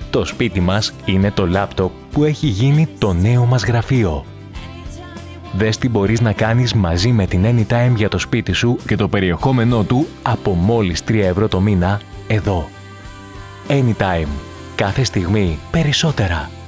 Το σπίτι μας είναι το λάπτοπ που έχει γίνει το νέο μας γραφείο. Δες τι μπορείς να κάνεις μαζί με την Anytime για το σπίτι σου και το περιεχόμενό του από μόλις 3 ευρώ το μήνα εδώ. Anytime. Κάθε στιγμή περισσότερα.